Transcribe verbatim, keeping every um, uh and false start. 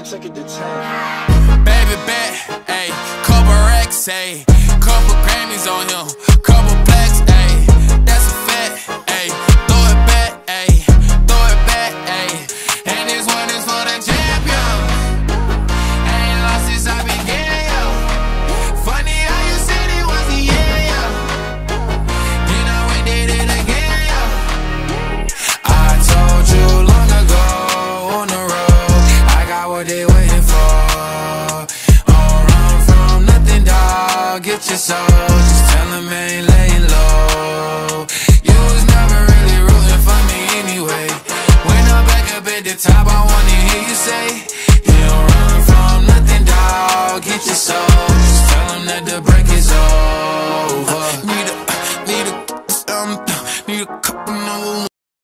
second to ten. Baby bet, ayy, couple racks, ayy, couple Grammys on him, couple plaques, ayy, that's a fact, ayy, throw it back, ayy, throw it back, ayy, and this one is for the champion. Ain't lost since I began, yo. Funny how you said it was the year, yo. You know we did it again, yo. I told you long ago on the road, I got what they waiting for. Get your soul.